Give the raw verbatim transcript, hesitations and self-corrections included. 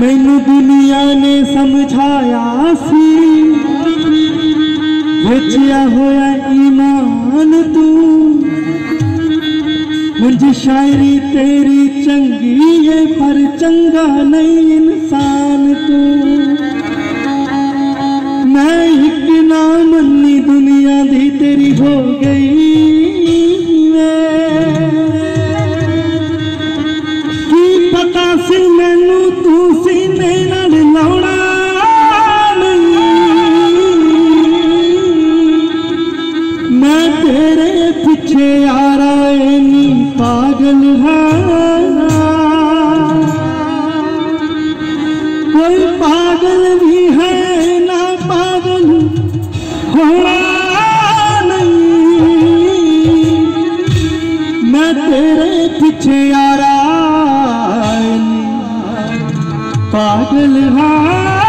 मैनू दुनिया ने समझाया सी बेचिया होया ईमान तू मुझे शायरी तेरी चंगी है पर चंगा नहीं इंसान तू। मैं एक ना मन्नी दुनिया दी तेरी हो गई की पता सी मैनू तू सीने नाल लाउणा नहीं। मैं तेरे पीछे यारा नी पागल है कोई पागल भी है ना पागल होना नहीं। मैं तेरे पीछे यारा पागल हाँ।